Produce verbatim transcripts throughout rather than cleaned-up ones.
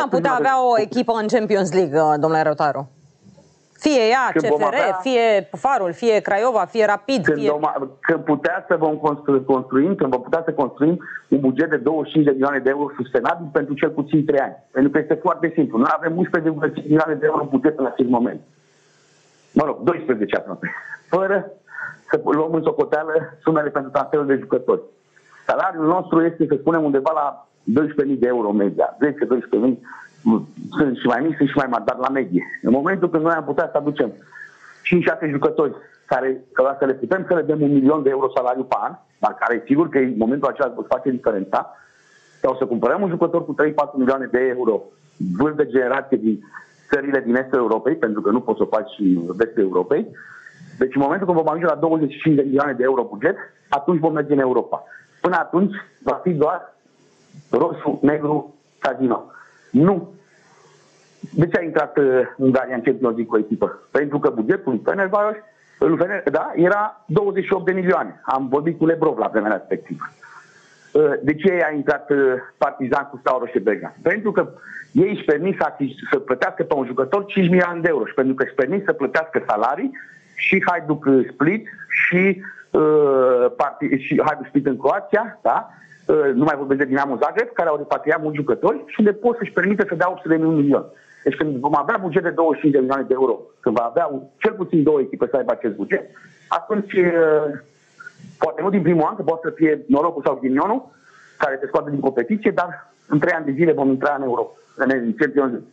am putea avea o echipă în Champions League, domnule Rotaru? Fie ea, C F R, avea, fie Farul, fie Craiova, fie Rapid. Când, fie... când putea să vom construi, construim, când vom putea să construim un buget de douăzeci și cinci de milioane de euro sustenabil pentru cel puțin trei ani. Pentru că este foarte simplu. Noi avem unsprezece virgulă cinci milioane de euro buget în acest moment. Mă rog, doisprezece aproape. Fără să luăm în socoteală sumele pentru transferul de jucători. Salariul nostru este, să spunem, undeva la doisprezece mii de euro media. zece doisprezece mii. Sunt și mai mici, sunt și mai mari, dar la medie. În momentul când noi am putea să aducem cinci șase jucători care, că să le putem să le dăm un milion de euro salariu pe an, dar care sigur că în momentul acela îți face diferența, sau să cumpărăm un jucător cu trei patru milioane de euro, vârf de generație din țările din estul Europei, pentru că nu poți să o faci și în vestul Europei. Deci în momentul când vom ajunge la douăzeci și cinci de milioane de euro buget, atunci vom merge în Europa. Până atunci va fi doar roșu, negru, casino. Nu. De ce a intrat uh, Ungaria în Champions League cu o echipă? Pentru că bugetul Fenerbahce, da, era douăzeci și opt de milioane. Am vorbit cu Lebrov la vremea respectivă. Uh, de ce a intrat uh, Partizan cu Steaua Roșie-Belgrad? Pentru că ei își permit să, să plătească pe un jucător cinci milioane de euro și pentru că își permit să plătească salarii și Hajduk Split și, uh, parti, și Hajduk Split în Croația, da? Nu mai vorbesc de Dinamo Zagreb, care au repatriat mulți jucători și unde pot să-și permite să dea opt sute de milioni. Deci când vom avea buget de douăzeci și cinci de milioane de euro, când va avea cel puțin două echipe să aibă acest buget, atunci, poate nu din primul an, că poate să fie norocul sau ghinionul, care te scoate din competiție, dar în trei ani de zile vom intra în Europa, în Champions League.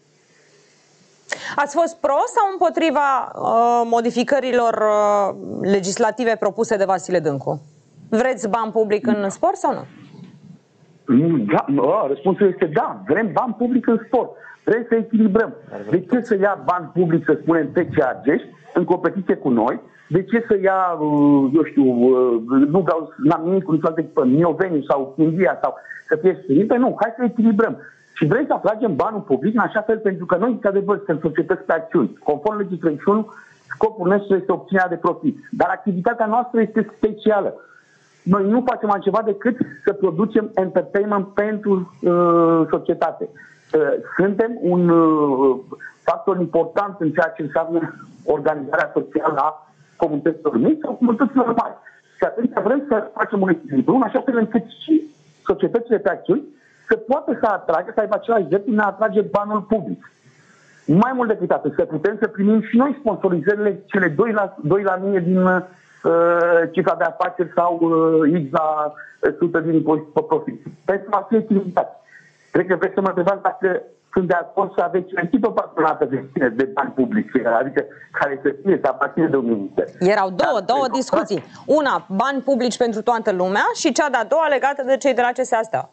Ați fost pro sau împotriva uh, modificărilor uh, legislative propuse de Vasile Dâncu? Vreți bani public în sport sau nu? Da, no, răspunsul este da. Vrem bani public în sport. Vrem să echilibrăm. De ce să ia bani public, să spunem, pe ce Argești, în competiție cu noi? De ce să ia, eu știu, nu vreau, n-am nimic cu niciodată echipă, Mioveniu sau India sau să fie sfârșit? Nu, hai să echilibrăm. Și vrem să atragem banul public în așa fel, pentru că noi, într-adevăr, suntem societăți pe acțiuni. Conform legii treizeci și unu, scopul nostru este obținerea de profit. Dar activitatea noastră este specială. Noi nu facem altceva decât să producem entertainment pentru uh, societate. Uh, suntem un uh, factor important în ceea ce înseamnă organizarea socială a comunităților mici sau comunităților mari. Și atunci vrem să facem un echilibru, în așa fel încât și societățile pe acțiuni să poată să atragă, să aibă același drept în a atrage banul public. Mai mult decât atât, să putem să primim și noi sponsorizările, cele doi la mie din uh, cifra de afaceri sau uh, X la sută din impozit pe profit. Pentru a fi echilibrat. Cred că vreți să mă întrebați dacă sunt de acord să aveți o echipă patronată de, de bani publici, adică care să fie, să aparține de un minister. Erau două, două discuții. Una, bani publici pentru toată lumea și cea de-a doua legată de cei de la C S A Steaua.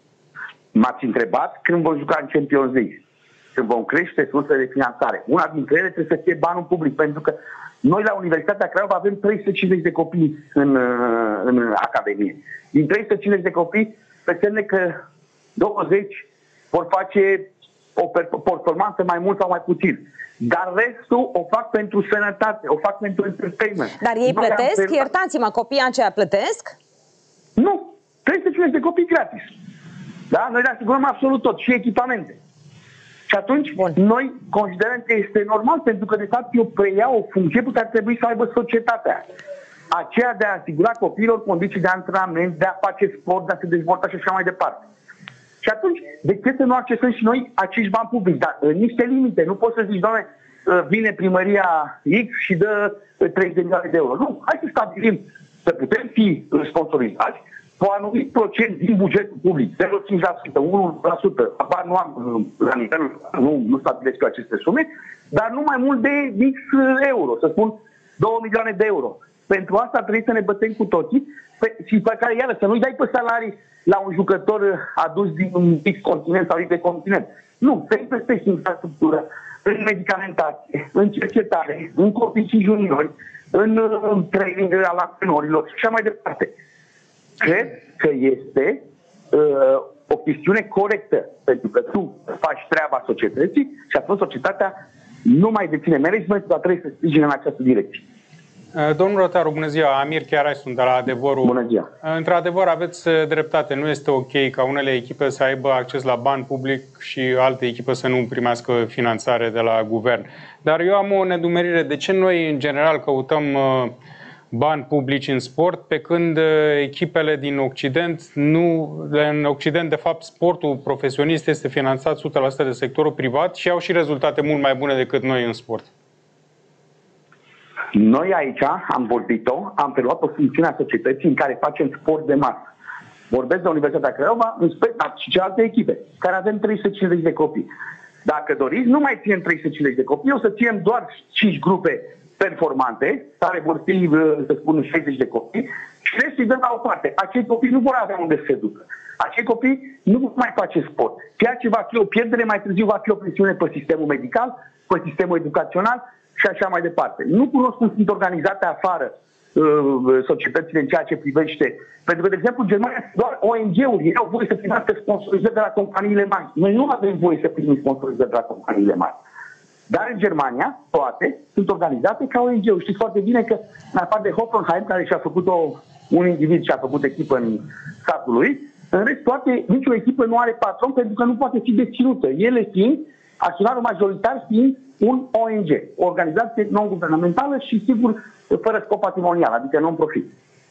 M-ați întrebat când vom juca în Champions League. Când vom crește sursele de finanțare. Una dintre ele trebuie să fie banul public, pentru că noi la Universitatea Craiova avem trei sute cincizeci de copii în, în Academie. Din trei sute cincizeci de copii, înseamnă că douăzeci vor face o performanță mai mult sau mai puțin. Dar restul o fac pentru sănătate, o fac pentru entertainment. Dar ei noi plătesc? Iertați-mă, copiii aceia plătesc? Nu. trei sute cincizeci de copii gratis. Da? Noi le asigurăm absolut tot, și echipamente. Și atunci, Bun. noi considerăm că este normal, pentru că, de fapt, eu preiau o funcție pe care trebuie să aibă societatea. Aceea de a asigura copiilor condiții de antrenament, de a face sport, de a se dezvolta și așa mai departe. Și atunci, de ce să nu accesăm și noi acești bani publici? Dar în niște limite. Nu poți să zici, doamne, vine primăria X și dă treizeci de milioane de euro. Nu, hai să stabilim să putem fi sponsorizați cu un anumit procent din bugetul public, zero virgulă cinci la sută, unu la sută, apar nu am la nivel, nu, nu stabilesc eu aceste sume, dar nu mai mult de X euro, să spun două milioane de euro. Pentru asta trebuie să ne bătem cu toții pe, și pe care, iară, să nu-i dai pe salarii la un jucător adus din un X continent sau de continent. Nu, să investești în infrastructură, în medicamentație, în cercetare, în copii și juniori, în, în training al antrenorilor și așa mai departe. Cred că este uh, o chestiune corectă, pentru că tu faci treaba societății și atunci societatea nu mai deține management, dar trebuie să sprijine în această direcție. Domnul Rotaru, bună ziua, Amir Chiarai sunt de la Adevărul. Bună ziua. Într-adevăr, aveți dreptate, nu este ok ca unele echipe să aibă acces la bani public și alte echipe să nu primească finanțare de la guvern. Dar eu am o nedumerire, de ce noi în general căutăm bani publici în sport, pe când echipele din Occident, nu, în Occident, de fapt, sportul profesionist este finanțat o sută la sută de sectorul privat și au și rezultate mult mai bune decât noi în sport. Noi aici am vorbit-o, am preluat o funcțiune a societății în care facem sport de masă. Vorbesc de Universitatea Craiova, în spectac și alte echipe, care avem trei sute cincizeci de copii. Dacă doriți, nu mai ținem trei sute cincizeci de copii, o să ținem doar cinci grupe performante, care vor fi, să spun, șaizeci de copii, și restul îi dăm la o parte. Acei copii nu vor avea unde să se ducă. Acei copii nu vor mai face sport. Ceea ce va fi o pierdere, mai târziu va fi o presiune pe sistemul medical, pe sistemul educațional și așa mai departe. Nu cunosc cum sunt organizate afară uh, societățile în ceea ce privește. Pentru că, de exemplu, în Germania doar O N G-uri ei au voie să primească sponsorizări de la companiile mari. Noi nu avem voie să primim sponsorizări de la companiile mari. Dar în Germania, toate sunt organizate ca O N G-uri. Știți foarte bine că, în afară de Hoffenheim, care și-a făcut o, un individ și-a făcut echipă în statul lui, în rest, toate, nicio echipă nu are patron pentru că nu poate fi deținută. Ele fiind, acționarul majoritar fiind un O N G, o organizație non-guvernamentală și, sigur, fără scop patrimonial, adică non-profit.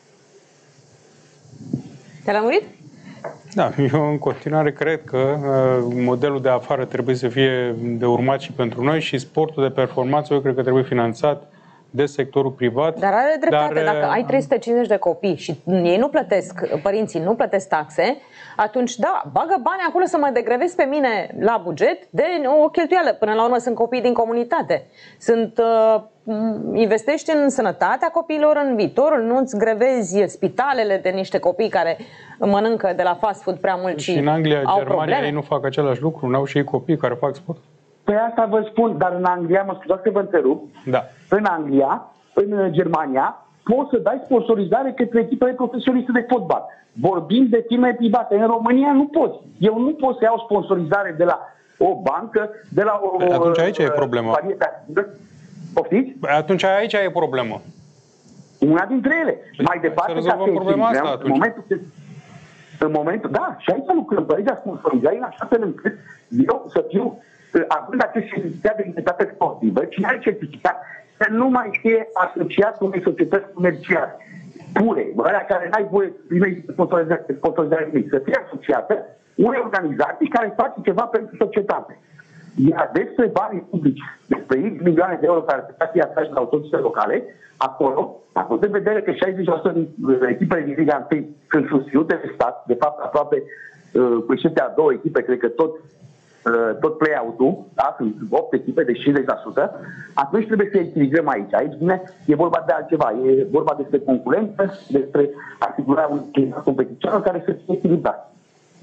Te-a lămurit? Da, eu în continuare cred că uh, modelul de afară trebuie să fie de urmat și pentru noi și sportul de performanță eu cred că trebuie finanțat de sectorul privat. Dar are dreptate, dar, dacă ai trei sute cincizeci de copii și ei nu plătesc, părinții nu plătesc taxe, atunci da, bagă bani acolo să mă degrevezi pe mine la buget de o cheltuială. Până la urmă sunt copii din comunitate. Sunt, uh, investești în sănătatea copiilor, în viitorul, nu-ți grevezi spitalele de niște copii care mănâncă de la fast food prea mult și, și în Anglia, au Germania, probleme. ei nu fac același lucru, n-au și ei copii care fac sport. Păi asta vă spun, dar în Anglia, mă scuzați că vă întrerup, Da. în Anglia, în Germania, poți să dai sponsorizare către echipele profesioniste de fotbal. Vorbim de firme private. În România nu poți. Eu nu pot să iau sponsorizare de la o bancă, de la o... Atunci aici e problema. Poftiți? Atunci aici e problema. Una dintre ele. Mai departe, să rezolvăm problema asta în atunci. momentul, de, în momentul, da, și aici lucrăm pe aici sponsorizare în așa fel încât eu să fiu, având acest certificat de identitate sportivă, cine are certificat, să nu mai fie asociat cu unei societăți comerciale pure, alea care n-ai voie să primești sponsorizare, sponsorizare nimic, să fie asociată unei organizații care face ceva pentru societate. Iar despre banii publici, despre X milioane de euro care ar putea fi atrași la autoritățile locale, acolo, având în vedere că șaizeci la sută din echipele din Liga unu sunt susținute de stat, de fapt aproape, cu excepția a două echipe, cred că tot tot play-out-ul, da? Sunt opt echipe de cincizeci la sută, atunci trebuie să echilibrăm aici. Aici, bine, e vorba de altceva. E vorba despre concurență, despre asigurarea unui climat competițional care să fie echilibrat.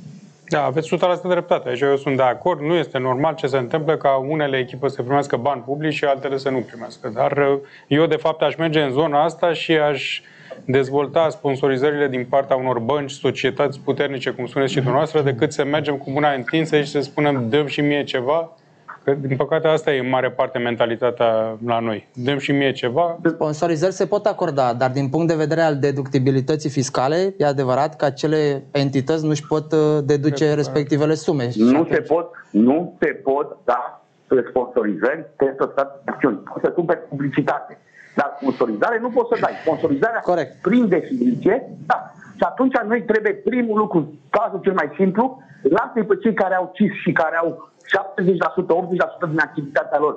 Da, aveți o sută la sută dreptate. Aici eu sunt de acord. Nu este normal ce se întâmplă ca unele echipe să primească bani publici și altele să nu primească. Dar eu, de fapt, aș merge în zona asta și aș dezvolta sponsorizările din partea unor bănci, societăți puternice, cum spuneți și dumneavoastră, decât să mergem cu mâna întinsă și să spunem dăm și mie ceva. Că, din păcate, asta e în mare parte mentalitatea la noi. Dăm și mie ceva. Sponsorizări se pot acorda, dar din punct de vedere al deductibilității fiscale, e adevărat că acele entități nu își pot deduce respectivele sume. Nu se pot, nu se pot da sponsorizări pentru acțiuni. Poți să cumperi publicitate. Dar sponsorizare nu poți să dai. Sponsorizarea, corect, prin definiție, da. Și atunci noi trebuie primul lucru, cazul cel mai simplu, lasă-i pe cei care au C I S și care au șaptezeci la sută, optzeci la sută din activitatea lor.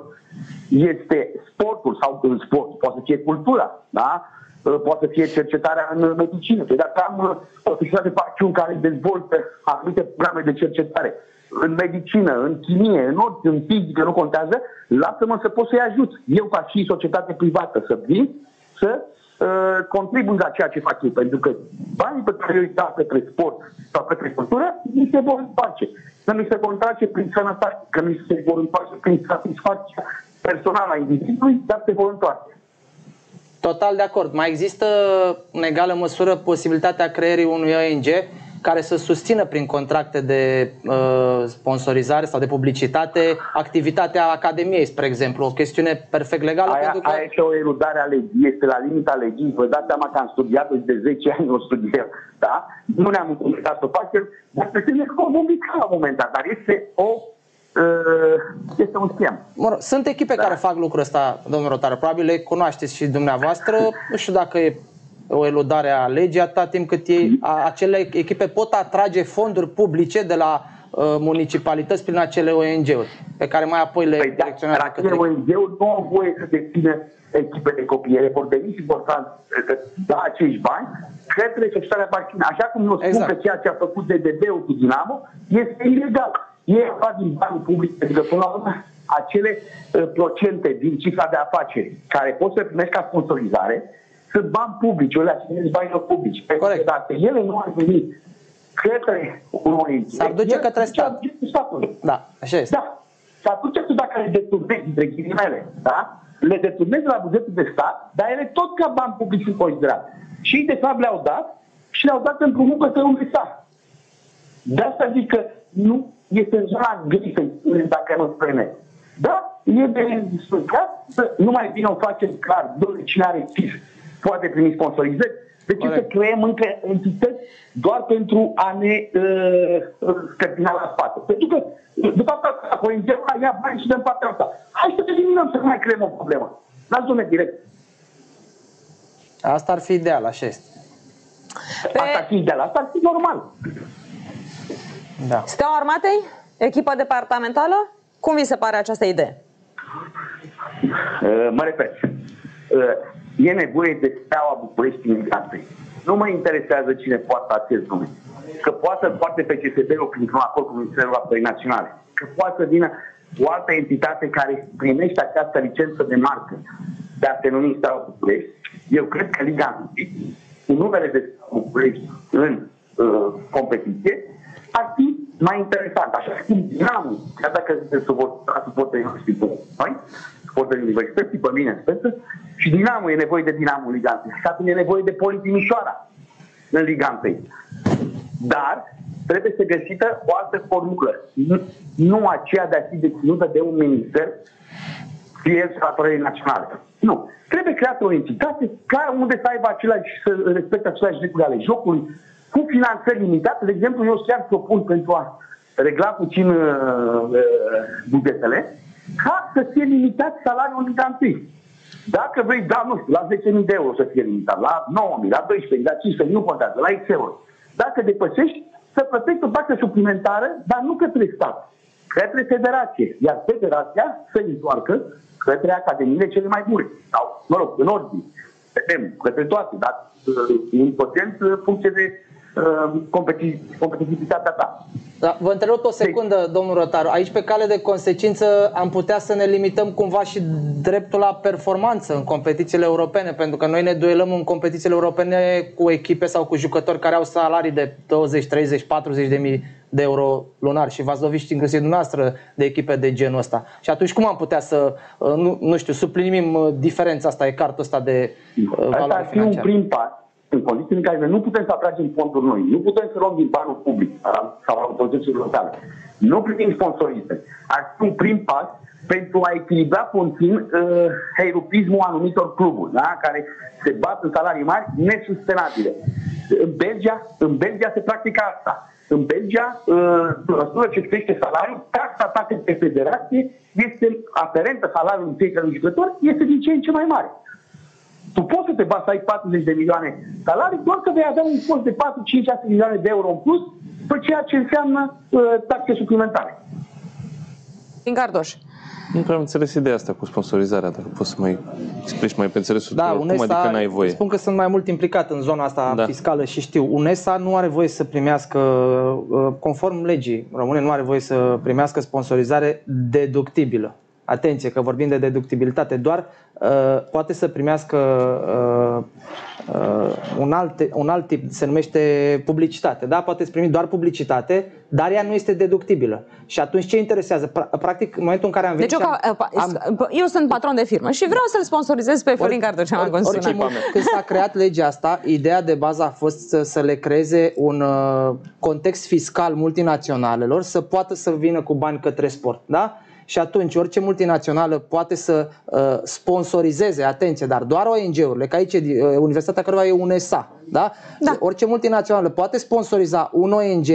Este sportul sau în sport, poate să fie cultura, da? Poate să fie cercetarea în medicină. Păi dacă am o societate de facțiuni care dezvoltă anumite programe de cercetare în medicină, în chimie, în orice, în fizică, nu contează, lasă-mă să pot să-i ajut. Eu, ca și societate privată, să vin, să uh, contribui la ceea ce fac eu. Pentru că banii pe care eu îi dau către sport sau către cultură, nu se vor întoarce. Că nu se vor întoarce prin sănătate, că nu se vor întoarce prin satisfacția personală a individului, dar se vor întoarce. Total de acord. Mai există în egală măsură posibilitatea creării unui O N G care să susțină prin contracte de uh, sponsorizare sau de publicitate activitatea Academiei, spre exemplu. O chestiune perfect legală. Aia, pentru că... aia este o eludare a legii, este la limita legii. Vă dați seama că am studiat-o de zece ani, o studiem, da? Nu ne-am întâmplat să o facem, dar pe tine vom publica la un moment dat, dar este o este un schem. Sunt echipe da. care fac lucrul ăsta, domnul Rotaru, probabil le cunoașteți și dumneavoastră. Nu știu dacă e o eludare a legii atâta timp cât ei, a, acele echipe pot atrage fonduri publice de la uh, municipalități prin acele O N G-uri pe care mai apoi le păi direcționează da, către... O N G-uri nu au voie să dețină echipe de copiere, vor veni și vor da acești bani către societatea parchină. Așa cum eu spun exact. că ceea ce a făcut D D B-ul cu Dinamo este ilegal. Ei fac din bani publici, pentru că până la urmă acele uh, procente din cifra de afaceri care pot să primești ca sponsorizare sunt bani publici, eu le asigurez banilor publici. Pentru că dacă ele nu ar veni către un O N G, s-ar duce către stat. Da, așa este. Da. Și atunci tu dacă le deturnezi, între ghilimele, da? le deturnezi la bugetul de stat, dar ele tot ca bani publici sunt considerat. Și ei de fapt le-au dat și le-au dat pentru muncă să umble stat. De asta zic că nu este în zona gri dacă nu spreme. Da, e de discutat să nu mai bine o facem clar, domnule, cine are chif poate primi sponsorizări. De ce să creăm încă entități doar pentru a ne uh, scăpina la spate? Pentru că, de fapt, O N G-ul ăla ia bani și dăm partea asta. Hai să eliminăm, să nu mai creăm o problemă. Dați domnule direct. Asta ar fi ideal, așa este. Pe... Asta ar fi ideal, asta ar fi normal. Da. Steaua Armatei? Echipă departamentală? Cum vi se pare această idee? Uh, mă repet. Uh, e nevoie de Steaua București Imigranței. Nu mă interesează cine poartă acest nume. Că poate poate P C S B-ul printr-un acord cu Ministerul Apărării Naționale. Că poate să vină o altă entitate care primește această licență de marcă de a se numi Steaua București. Eu cred că Liga unu, cu numele de Steaua București în uh, competiție, ar fi mai interesant. Așa cum Dinamo, chiar dacă se suportă noi, suportă universității, pe mine, sper, și Dinamo e nevoie de Dinamo în Liga unu. Și atunci e nevoie de Poli Timișoara în Liga unu. Dar trebuie să găsită o altă formulă. Nu, nu aceea de a fi deținută de un minister, fie el apărării naționale. Nu. Trebuie creată o entitate care unde să aibă același, să respecte aceleași reguli ale jocului, cu finanțări limitate. De exemplu, eu chiar propun pentru a regla puțin uh, bugetele, ca să fie limitat salariul în Liga unu. Dacă vrei, da, nu știu, la zece mii de euro să fie limitat, la nouă mii, la doisprezece mii, la cincisprezece mii, nu contează, la X euro. Dacă depășești, să plătești o taxă suplimentară, dar nu către stat, către federație. Iar federația să întoarcă către academiile cele mai bune. Sau, mă rog, în ordine. Vedem, către toate, dar în procent funcție de uh, competitivitatea ta. Da, vă întrerup o secundă, deci, domnul Rotaru. Aici, pe cale de consecință, am putea să ne limităm cumva și dreptul la performanță în competițiile europene, pentru că noi ne duelăm în competițiile europene cu echipe sau cu jucători care au salarii de douăzeci, treizeci, patruzeci de mii de euro lunar și v-ați lovit inclusiv dumneavoastră de echipe de genul ăsta. Și atunci cum am putea să, nu, nu știu, suplimim diferența asta, ecartul ăsta de valoare financiară? Asta ar fi un prim pas. În condiții în care nu putem să atragem fonduri noi, nu putem să luăm din banul public sau autorităților locale, nu primim sponsorizări. Ar fi un prim pas pentru a echilibra puțin uh, heirupismul anumitor cluburi, da? Care se bat în salarii mari nesustenabile. În Belgia, în Belgia se practică asta. În Belgia, uh, pe măsură ce crește salariul, taxa ta pe federație este aferentă salariului fiecărui jucător, este din ce în ce mai mare. Tu poți să te bați să ai patruzeci de milioane salarii, doar că vei avea un cost de patru, cinci, șase milioane de euro în plus, pe ceea ce înseamnă uh, taxe suplimentare. Din Cardoș. Nu prea am înțeles ideea asta cu sponsorizarea, dacă poți să mai explici mai pe înțelesul da, tău, cum adică n-ai voie? Spun că sunt mai mult implicat în zona asta da. fiscală și știu. UNESA nu are voie să primească, conform legii române, nu are voie să primească sponsorizare deductibilă. Atenție că vorbim de deductibilitate, doar uh, poate să primească uh, uh, un, alt, un alt tip, se numește publicitate. Da? Poate să primi doar publicitate, dar ea nu este deductibilă. Și atunci ce interesează? Practic, în momentul în care am venit... Deci eu, am, am, eu sunt patron de firmă și vreau să-l sponsorizez pe Florin Gardoș. Orice, când s-a creat legea asta, ideea de bază a fost să, să le creeze un uh, context fiscal multinaționalelor să poată să vină cu bani către sport. Da? Și atunci orice multinațională poate să uh, sponsorizeze, atenție, dar doar O N G-urile, că aici uh, Universitatea Craiova e un S A, da? Da. Orice multinațională poate sponsoriza un O N G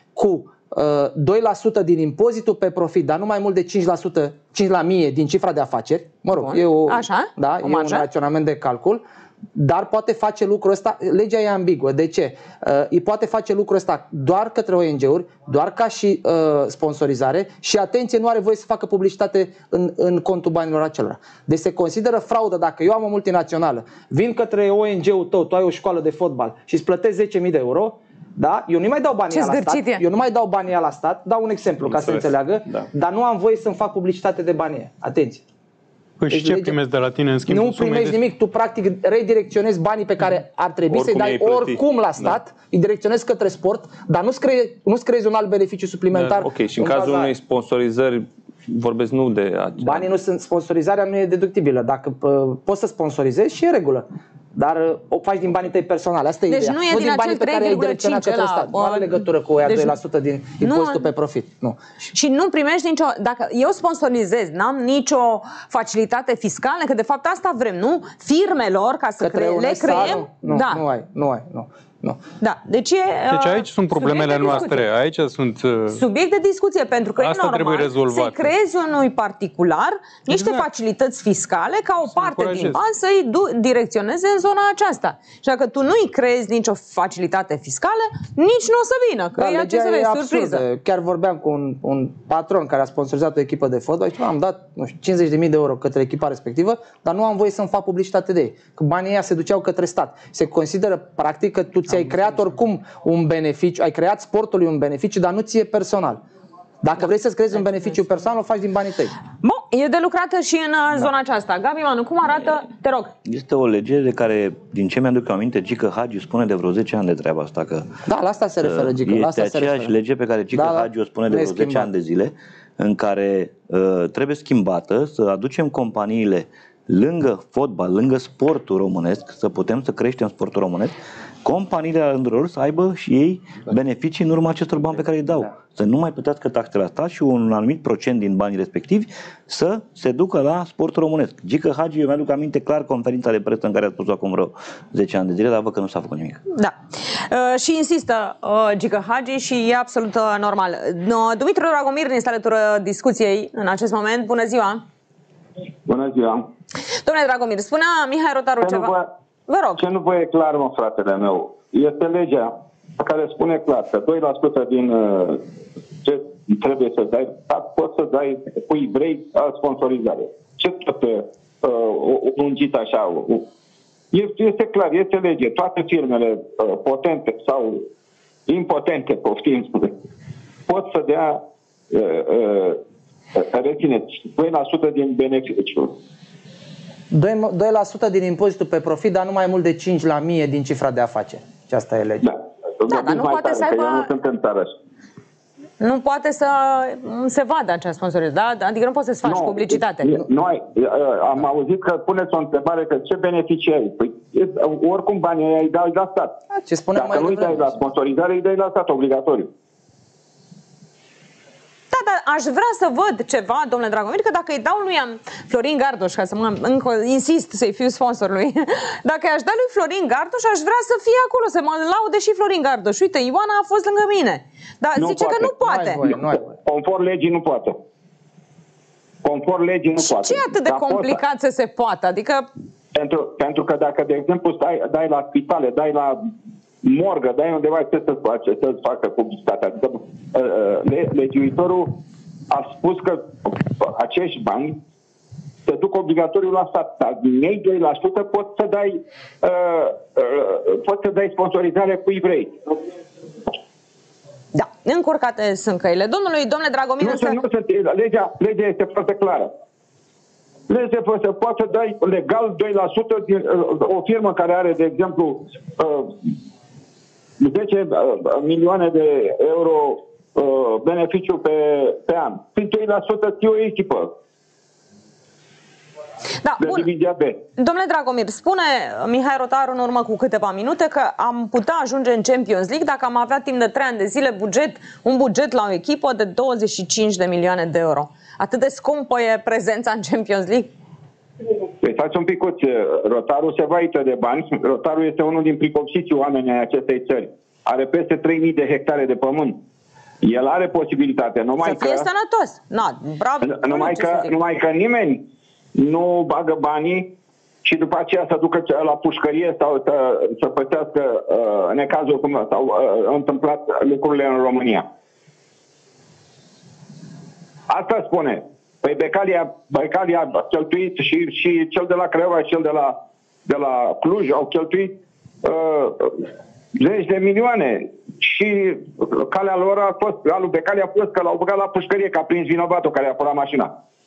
cu uh, doi la sută din impozitul pe profit, dar nu mai mult de cinci la sută, cinci la mie din cifra de afaceri. Mă rog, Bun. e, o, Așa? Da, O e marjă? un raționament de calcul. Dar poate face lucrul ăsta, legea e ambiguă. De ce? Uh, îi poate face lucrul ăsta doar către O N G-uri, doar ca și uh, sponsorizare și, atenție, nu are voie să facă publicitate în, în contul banilor acelora. Deci se consideră fraudă dacă eu am o multinațională, vin către O N G-ul tău, tu ai o școală de fotbal și îți plătesc zece mii de euro, da? Eu nu mai dau banii la stat, e. eu nu mai dau banii la stat, dau un exemplu ca să înțeleagă, da. dar nu am voie să-mi fac publicitate de banii. Atenție! Păi și Deci ce legea... primesc de la tine în schimb? Nu primești nimic, tu practic redirecționezi banii pe care ar trebui Oricum să-i dai i-ai oricum la plătit. stat, da. Îi direcționezi către sport, dar nu-ți, cre... nu-ți creezi un alt beneficiu suplimentar. Da, ok, și în cazul unei sponsorizări vorbesc nu de acea... Banii nu sunt, sponsorizarea nu e deductibilă. Dacă uh, poți să sponsorizezi și e regulă. Dar uh, o faci din banii tăi personale. Asta e Deci ideea. nu e din din banii acel pe care ai direcționat către stat. Nu are legătură cu aia deci doi la sută din impozitul pe profit. Nu. Și nu primești nicio... Dacă eu sponsorizez, n-am nicio facilitate fiscală, că de fapt asta vrem, nu? Firmelor, ca să cre... le creăm... Nu, da. nu ai, nu ai, nu. Nu. Da, deci, e, Deci aici sunt problemele noastre, aici sunt... Subiect de discuție, pentru că Asta e normal trebuie rezolvat. să-i creezi unui particular niște Exact. facilități fiscale ca o Să parte încurajezi. din bani să-i du- direcționeze în zona aceasta. Și dacă tu nu-i creezi nicio facilitate fiscală, nici nu o să vină, că Da, e ce legea să e vezi, absurdă. surpriză. Chiar vorbeam cu un, un patron care a sponsorizat o echipă de fotbal și am dat nu știu, cincizeci de mii de euro către echipa respectivă, dar nu am voie să-mi fac publicitate de ei. Că banii ăia se duceau către stat. Se consideră practic că tu ți-ai creat oricum un beneficiu, ai creat sportului un beneficiu, dar nu ție personal. Dacă vrei să-ți creezi un beneficiu personal, o faci din banii tăi. Bun, e de lucrată și în da. zona aceasta. Gabi Manu, cum arată? Te rog. Este o lege de care, din ce mi-aduc eu aminte, Gică Hagi spune de vreo zece ani de treaba asta. Că Da, la asta se referă, Gică. La este asta se aceeași referă. lege pe care Gică Da, da. Hagi o spune de Nu e vreo zece schimbat. ani de zile, în care uh, trebuie schimbată, să aducem companiile lângă fotbal, lângă sportul românesc, să putem să creștem sportul românesc, companiile la rândul lor să aibă și ei beneficii în urma acestor bani pe care îi dau. Să nu mai plătească taxe la stat și un anumit procent din banii respectivi să se ducă la sportul românesc. Gică Hagi, eu mi-aduc aminte clar conferința de presă în care a spus acum vreo zece ani de zile, dar văd că nu s-a făcut nimic. Da. Uh, și insistă uh, Gică Hagi și e absolut uh, normal. Uh, Dumitru Dragomir ne este alături discuției în acest moment. Bună ziua! Bună ziua! Domnule Dragomir, spunea Mihai Rotaru Ce ceva. nu vă, Vă rog. ce nu vă e clar, mă, fratele meu? Este legea care spune clar că doi la sută din uh, ce trebuie să dai, poți să dai cui vrei sponsorizare. Ce tot uh, lungit așa? Este, este clar, este lege. Toate firmele uh, potente sau impotente, poftim, pot să dea uh, uh, rețineți doi la sută din beneficiu. doi la sută din impozitul pe profit, dar nu mai mult de cinci la mie din cifra de afaceri. Și asta e legea. Da, Da, dar nu mai poate tare, să aibă- că eu nu sunt în țară. Nu poate să se vadă acea sponsorizare, da? Adică nu poți să-ți faci Nu, publicitate. e- Noi am auzit că puneți o întrebare că ce beneficii ai? Păi, e- oricum banii ăia îi dai la stat. Da, ce spuneam Dacă mai nu îi dai devreme. la sponsorizare, îi dai la stat obligatoriu. Da, dar aș vrea să văd ceva, domnule Dragomir, că dacă îi dau lui am, Florin Gardoș, ca să mă încă insist să-i fiu sponsor lui, dacă i-aș da lui Florin Gardoș, aș vrea să fie acolo, să mă laude și Florin Gardoș. Uite, Ioana a fost lângă mine. Dar Nu zice poate. că nu poate. Nu ai voie, nu ai voie. Conform legii nu poate. Conform legii nu Și poate. ce e atât de Dar poți- complicat să se poată? Adică, Pentru, pentru că dacă, de exemplu, stai, dai la spitale, dai la morgă, dai undeva, ce să-ți face, să-ți facă publicitatea. Adică, le, legiuitorul a spus că acești bani se duc obligatoriu la stat, dar din ei doi la sută poți să dai, uh, uh, poți să dai sponsorizare cui vrei. da, încurcate sunt căile. Domnului, domnule Dragomir, Nu, însă... nu, legea, legea este foarte clară. Lese să poată să dai legal doi la sută din o firmă care are, de exemplu, zece milioane de euro beneficiu pe, pe an. Prin doi la sută ții o echipă. Da, de bun. divizia B. Domnule Dragomir, spune Mihai Rotaru în urmă cu câteva minute că am putea ajunge în Champions League dacă am avea timp de trei ani de zile buget, un buget la o echipă de douăzeci și cinci de milioane de euro. Atât de scumpă e prezența în Champions League? Păi stați un picuț, Rotaru se vaită de bani. Rotaru este unul din pricopsiții oamenii ai acestei țări. Are peste trei mii de hectare de pământ. El are posibilitatea. Numai să fie că, sănătos. Na, bravo. numai, că, numai că nimeni nu bagă banii și după aceea să ducă la pușcărie sau să, să pățească uh, necazul cum s-au uh, întâmplat lucrurile în România. Asta spune. Păi Becalia, Becalia a cheltuit și, și cel de la Craiova și cel de la, de la Cluj au cheltuit uh, zeci de milioane și calea lor a fost, alu Becalia a fost că l-au băgat la pușcărie că a prins vinovatul care a furat mașina.